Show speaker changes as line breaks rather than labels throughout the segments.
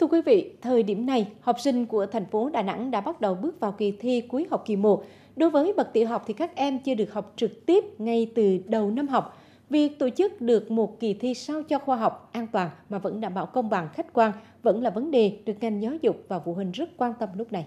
Thưa quý vị, thời điểm này, học sinh của thành phố Đà Nẵng đã bắt đầu bước vào kỳ thi cuối học kỳ 1. Đối với bậc tiểu học thì các em chưa được học trực tiếp ngay từ đầu năm học. Việc tổ chức được một kỳ thi sao cho khoa học, an toàn mà vẫn đảm bảo công bằng, khách quan vẫn là vấn đề được ngành giáo dục và phụ huynh rất quan tâm lúc này.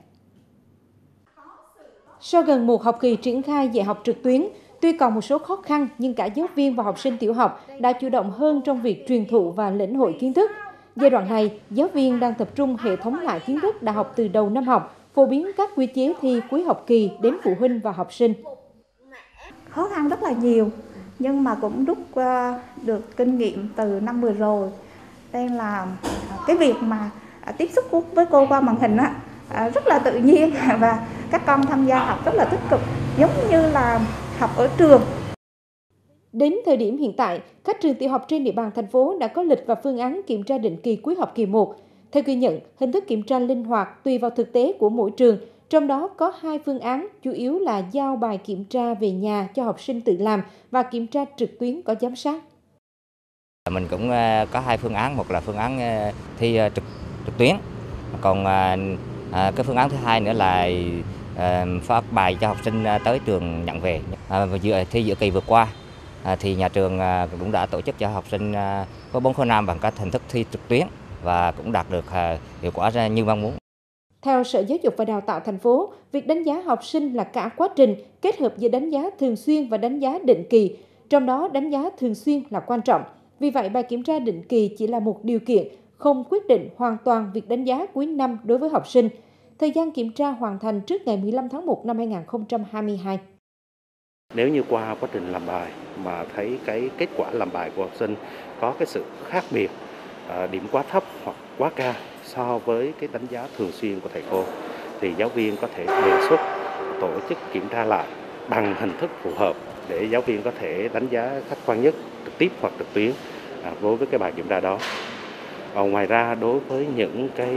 Sau gần một học kỳ triển khai dạy học trực tuyến, tuy còn một số khó khăn nhưng cả giáo viên và học sinh tiểu học đã chủ động hơn trong việc truyền thụ và lĩnh hội kiến thức. Giai đoạn này, giáo viên đang tập trung hệ thống lại kiến thức đã học từ đầu năm học, phổ biến các quy chế thi cuối học kỳ đến phụ huynh và học sinh.
Khó khăn rất là nhiều, nhưng mà cũng rút được kinh nghiệm từ năm vừa rồi. Đây là cái việc mà tiếp xúc với cô qua màn hình rất là tự nhiên và các con tham gia học rất là tích cực, giống như là học ở trường.
Đến thời điểm hiện tại, các trường tiểu học trên địa bàn thành phố đã có lịch và phương án kiểm tra định kỳ cuối học kỳ 1. Theo ghi nhận, hình thức kiểm tra linh hoạt tùy vào thực tế của mỗi trường, trong đó có 2 phương án, chủ yếu là giao bài kiểm tra về nhà cho học sinh tự làm và kiểm tra trực tuyến có giám sát.
Mình cũng có 2 phương án, một là phương án thi trực tuyến, còn cái phương án thứ hai nữa là phát bài cho học sinh tới trường nhận về. Thi giữa kỳ vừa qua thì nhà trường cũng đã tổ chức cho học sinh có 4 khối 5 bằng các hình thức thi trực tuyến và cũng đạt được hiệu quả như mong muốn.
Theo Sở Giáo dục và Đào tạo thành phố, việc đánh giá học sinh là cả quá trình kết hợp giữa đánh giá thường xuyên và đánh giá định kỳ, trong đó đánh giá thường xuyên là quan trọng. Vì vậy, bài kiểm tra định kỳ chỉ là một điều kiện, không quyết định hoàn toàn việc đánh giá cuối năm đối với học sinh. Thời gian kiểm tra hoàn thành trước ngày 15 tháng 1 năm 2022.
Nếu như qua quá trình làm bài mà thấy cái kết quả làm bài của học sinh có cái sự khác biệt, điểm quá thấp hoặc quá cao so với cái đánh giá thường xuyên của thầy cô, thì giáo viên có thể đề xuất tổ chức kiểm tra lại bằng hình thức phù hợp để giáo viên có thể đánh giá khách quan nhất, trực tiếp hoặc trực tuyến đối với cái bài kiểm tra đó. Ngoài ra, đối với những cái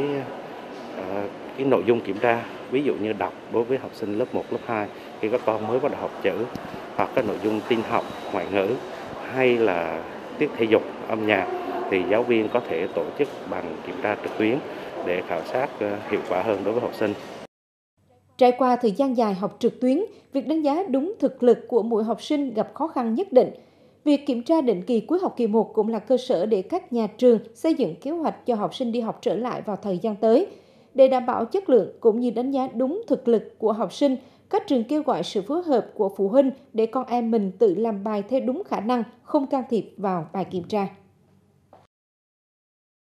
nội dung kiểm tra, ví dụ như đọc đối với học sinh lớp 1, lớp 2 khi các con mới bắt đầu học chữ, hoặc các nội dung tin học, ngoại ngữ hay là tiết thể dục, âm nhạc thì giáo viên có thể tổ chức bằng kiểm tra trực tuyến để khảo sát hiệu quả hơn đối với học sinh.
Trải qua thời gian dài học trực tuyến, việc đánh giá đúng thực lực của mỗi học sinh gặp khó khăn nhất định. Việc kiểm tra định kỳ cuối học kỳ 1 cũng là cơ sở để các nhà trường xây dựng kế hoạch cho học sinh đi học trở lại vào thời gian tới. Để đảm bảo chất lượng cũng như đánh giá đúng thực lực của học sinh, các trường kêu gọi sự phối hợp của phụ huynh để con em mình tự làm bài theo đúng khả năng, không can thiệp vào bài kiểm tra.